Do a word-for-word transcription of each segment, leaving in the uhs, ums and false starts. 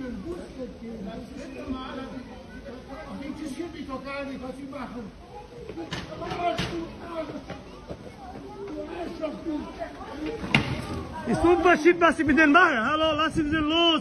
den Bus weggehen. Das ist normal. Das interessiert mich doch gar nicht, was Sie machen. Ist ein Unterschied, was Sie mit denen machen. Hallo, lassen Sie los.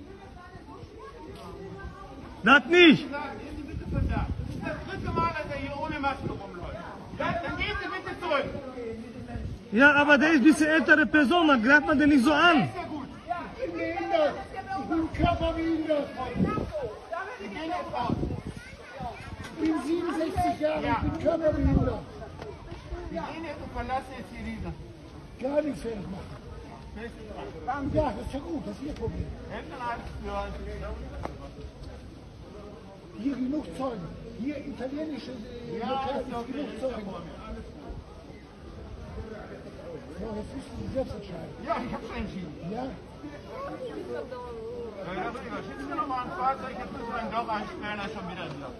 Das nicht. Gehen Sie bitte von da. Das ist das dritte Mal, dass er hier ohne Maske rumläuft. Ja, dann gehen Sie bitte zurück. Ja, aber der ist ein bisschen ältere Person, dann greift man den nicht so an. Ist ja gut. Ich bin behindert. Ich bin körperbehindert. Sie gehen jetzt raus. Ich bin siebenundsechzig Jahre, ich bin körperbehindert. Sie gehen jetzt und verlassen jetzt hier diese. Gar nichts fertig machen. Ja, das ist ja gut, das ist Ihr Problem. Hände an, führen. Hier genug Zeugen. Hier italienische äh, Lokal ist genug Zeugen. So, jetzt müssen Sie selbst entscheiden. Ja, ich habe schon entschieden. Ja? Ja, Herr Rüdiger, schicken Sie nochmal ein Fahrzeug, jetzt müssen wir ihn doch einsperren, er ist schon wieder hier.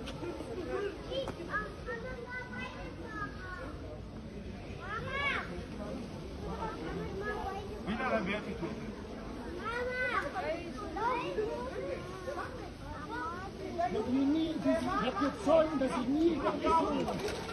Wieder der Vertical. Ich habe hier nie, ich habe hier Zeugen, dass ich nie gestohlen habe.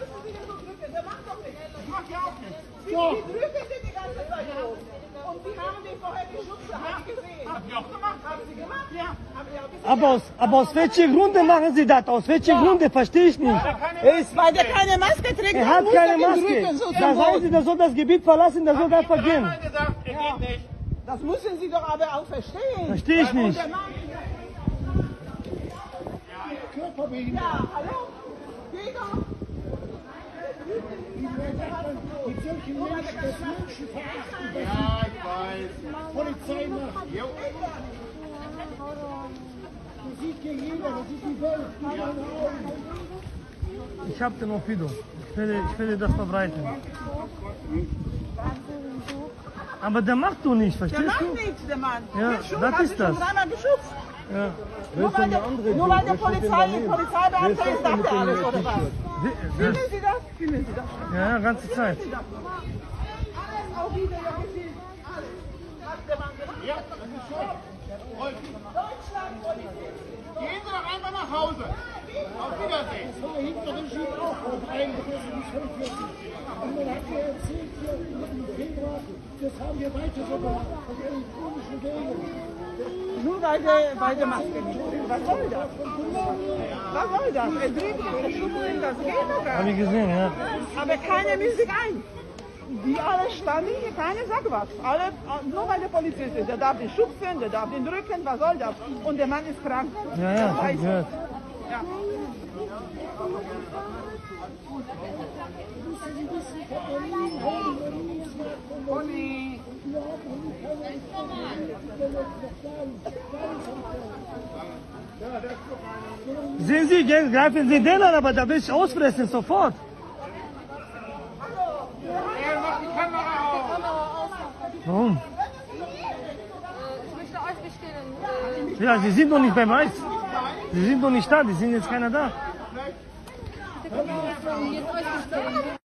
Das macht ja auch nichts. Doch, Die Brücke sind die ganze Zeit hoch. Und die haben den vorher geschubst, haben Sie gesehen. Habt ihr auch gemacht? Haben Sie gemacht? Ja. Haben Sie auch gesehen? Aber aus, aber aus welchen Gründen machen Sie das? Aus welchen Gründen? Verstehe ich nicht. Er ist Weil der keine Maske trägt. Er dann hat muss keine er den Maske. Rücken so Da sagen Sie, der soll das Gebiet verlassen, der soll einfach gehen. dreimal gesagt, er geht nicht. Das müssen Sie doch aber auch verstehen. Verstehe ich Und nicht. der Mann, körperbehindert. ja, hallo? Geh doch. Mit solchen Menschen, das Menschen verachten, was Ja, ich weiß. die Polizei macht. Jo. Das sieht hier jeder, das sieht die Welt, die meine Augen. Ich habe den auf Video. Ich werde, ich werde das verbreiten. Aber der macht du nicht, Der verstehst macht du? nichts, der Mann. Ja, Der Schub das hat ist sich das. schon dreimal geschubst. Ja. Nur weil der, nur weil der Polizei, Polizeibeamte ist, darf er alles, oder was? Wie- Filmen Sie das? Filmen Sie das? Ja, ganze Zeit. Alles auch wieder irgendwie. Alles. Was der Mann gemacht Ja, das ist schon. Deutschland, Polizei. Gehen Sie doch einfach nach Hause. Auf Wiedersehen. Das war hinter Regime auch vor dreiunddreißig bis fünfundvierzig. Und man hat mir erzählt, hier im Februar, das haben wir weiter so gemacht, auf elektronischen Wegen. Nur weil der, weil der Maske nicht trägt. Was soll das? Was soll das? Er dreht sich, er schubst, das geht doch gar Habe nicht. ich gesehen, ja. Aber keiner misst sich ein. Die alle standen hier, keiner sagt was. Alle, nur weil der Polizist ist. Der darf den schubsen, der darf den drücken, was soll das? Und der Mann ist krank. Ja, ja, ich habe gehört. Ja. Conny. Sehen Sie, gell, greifen Sie den an, aber da will ich ausfressen, sofort. Er macht die Kamera auf. Warum? Ich möchte euch bestellen. Ja, Sie sind noch nicht beim Eis. Sie sind noch nicht da, die sind jetzt keiner da. Jetzt euch bestellen.